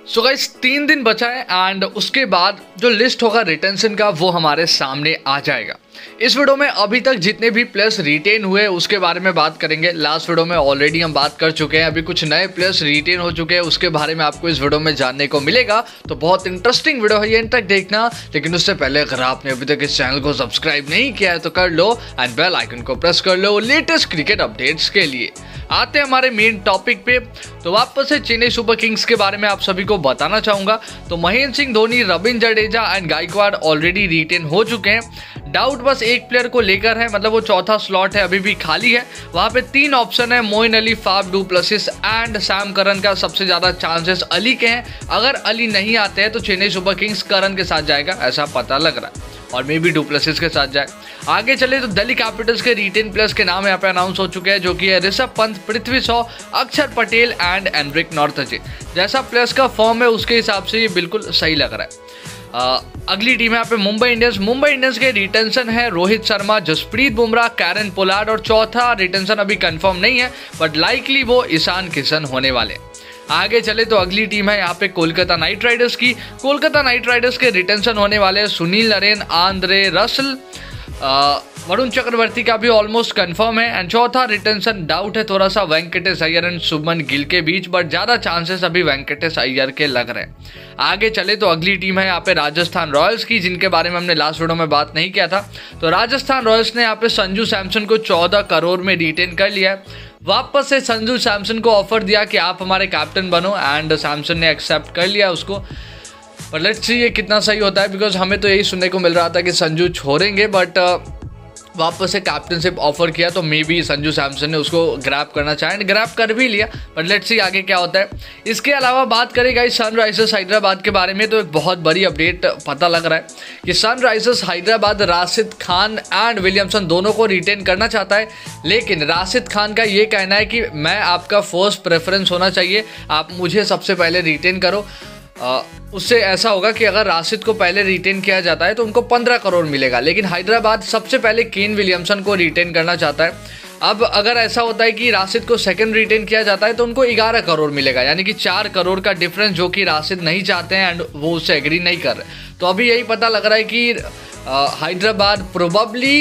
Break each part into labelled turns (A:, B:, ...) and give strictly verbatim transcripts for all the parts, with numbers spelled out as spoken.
A: So guys तीन दिन बचा है एंड उसके बाद जो लिस्ट होगा रिटेंशन का वो हमारे सामने आ जाएगा। इस वीडियो में अभी तक जितने भी प्लेयर्स रिटेन हुए उसके बारे में बात करेंगे। लास्ट वीडियो में ऑलरेडी हम बात कर चुके हैं, अभी कुछ नए प्लेयर्स रिटेन हो चुके हैं, उसके बारे में आपको इस वीडियो में जानने को मिलेगा। तो बहुत इंटरेस्टिंग वीडियो है, ये एंड तक देखना। लेकिन उससे पहले अगर आपने अभी तक इस चैनल को सब्सक्राइब नहीं किया है तो कर लो एंड बेल आइकन को प्रेस कर लो लेटेस्ट क्रिकेट अपडेट्स के लिए। आते हैं हमारे मेन टॉपिक पे। तो वापस से चेन्नई सुपर किंग्स के बारे में आप सभी को बताना चाहूंगा। तो Mahendra Singh Dhoni, Ravindra Jadeja and Gaikwad already retain हो चुके हैं। डाउट बस एक प्लेयर को लेकर है, मतलब वो चौथा स्लॉट है अभी भी खाली है। वहां पे तीन ऑप्शन है, Moeen Ali, Faf du Plessis and Sam Curran का सबसे ज्यादा चांसेस अली के हैं। अगर अली नहीं आते हैं तो चेन्नई सुपर किंग्स करन के साथ जाएगा, ऐसा पता लग रहा है, और मे बी डुप्लेसिस के साथ जाए। आगे चले तो दिल्ली कैपिटल्स के रिटेन प्लेयर्स के नाम यहाँ पे अनाउंस हो चुके हैं, जो कि है ऋषभ पंत, पृथ्वी शॉ, अक्षर पटेल एंड एनरिक नॉर्थजे। जैसा प्लेयर्स का फॉर्म है उसके हिसाब से ये बिल्कुल सही लग रहा है। आ, अगली टीम है यहाँ पे मुंबई इंडियंस। मुंबई इंडियंस के रिटेंशन है रोहित शर्मा, जसप्रीत बुमराह, कैरन पोलार्ड, और चौथा रिटेंशन अभी कंफर्म नहीं है बट लाइकली वो ईशान किशन होने वाले। आगे चले तो अगली टीम है यहाँ पे कोलकाता नाइट राइडर्स की। कोलकाता नाइट राइडर्स के रिटेंशन होने वाले हैं सुनील नरेन, आंद्रे रसल, वरुण चक्रवर्ती का भी ऑलमोस्ट कंफर्म है। एंड चौथा रिटेंशन डाउट है थोड़ा सा वेंकटेश अय्यर एंड शुभमन गिल के बीच, बट ज़्यादा चांसेस अभी वेंकटेश अय्यर के लग रहे हैं। आगे चले तो अगली टीम है यहाँ पे राजस्थान रॉयल्स की, जिनके बारे में हमने लास्ट वीडियो में बात नहीं किया था। तो राजस्थान रॉयल्स ने यहाँ पे संजू सैमसन को चौदह करोड़ में रिटेन कर लिया है। वापस से संजू सैमसन को ऑफर दिया कि आप हमारे कैप्टन बनो एंड सैमसन ने एक्सेप्ट कर लिया उसको। पर लेट्स सी ये कितना सही होता है, बिकॉज हमें तो यही सुनने को मिल रहा था कि संजू छोड़ेंगे, बट वापस से कैप्टनशिप ऑफर किया तो मे बी संजू सैमसन ने उसको ग्रैब करना चाहे, ग्रैब कर भी लिया। बट लेट्स सी आगे क्या होता है। इसके अलावा बात करें गाइस सनराइजर्स हैदराबाद के बारे में, तो एक बहुत बड़ी अपडेट पता लग रहा है कि Sunrisers Hyderabad Rashid Khan and Williamson दोनों को रिटेन करना चाहता है। लेकिन राशिद खान का ये कहना है कि मैं आपका फर्स्ट प्रेफरेंस होना चाहिए, आप मुझे सबसे पहले रिटेन करो। Uh, उससे ऐसा होगा कि अगर राशिद को पहले रिटेन किया जाता है तो उनको पंद्रह करोड़ मिलेगा, लेकिन हैदराबाद सबसे पहले केन विलियमसन को रिटेन करना चाहता है। अब अगर ऐसा होता है कि राशिद को सेकंड रिटेन किया जाता है तो उनको ग्यारह करोड़ मिलेगा, यानी कि चार करोड़ का डिफरेंस जो कि राशिद नहीं चाहते हैं एंड वो उससे एग्री नहीं कर रहे। तो अभी यही पता लग रहा है कि हैदराबाद प्रोबेबली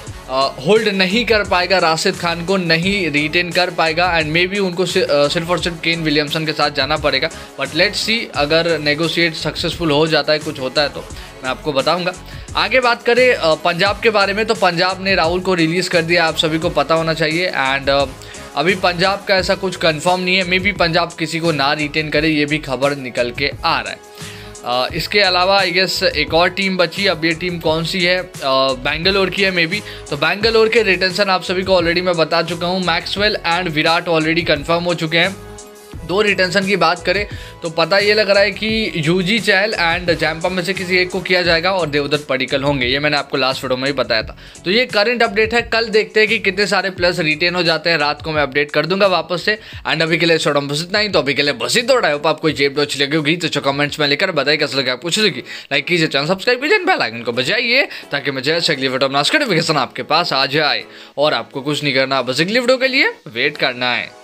A: होल्ड uh, नहीं कर पाएगा, राशिद खान को नहीं रिटेन कर पाएगा एंड मे बी उनको सिर्फ और सिर्फ केन विलियमसन के साथ जाना पड़ेगा। बट लेट्स सी अगर नेगोशिएट सक्सेसफुल हो जाता है, कुछ होता है तो मैं आपको बताऊंगा। आगे बात करें uh, पंजाब के बारे में, तो पंजाब ने राहुल को रिलीज़ कर दिया, आप सभी को पता होना चाहिए। एंड uh, अभी पंजाब का ऐसा कुछ कंफर्म नहीं है, मे बी पंजाब किसी को ना रिटेन करे, ये भी खबर निकल के आ रहा है। Uh, इसके अलावा आई गेस एक और टीम बची। अब ये टीम कौन सी है? बेंगलोर uh, की है मे बी। तो बेंगलोर के रिटेंशन आप सभी को ऑलरेडी मैं बता चुका हूँ, Maxwell and Virat already confirm हो चुके हैं। दो रिटेंशन की बात करें तो पता ये लग रहा है कि यूजी चहल एंड जैम्पा में से किसी एक को किया जाएगा और देवदत्त पडिक्कल होंगे, ये मैंने आपको लास्ट वीडियो में ही बताया था। तो ये करंट अपडेट है, कल देखते हैं कि कितने सारे प्लेयर्स रिटेन हो जाते हैं, रात को मैं अपडेट कर दूंगा वापस से। एंड अभी के लिए छोड़ा बस इतना ही, तो अभी के लिए बस ही थोड़ा होप आपको ये वीडियो अच्छी लगी होगी, तो कमेंट्स में लेकर बताइए कैसे लगे आपको, अच्छी लगी लाइक कीजिए, चैनल सब्सक्राइब कीजिए, बेल आइकन को बजाइए ताकि मैं जैसे अगली वीडियो नोटिफिकेशन आपके पास आ जाए। और आपको कुछ नहीं करना, बस अगली वीडियो के लिए वेट करना है।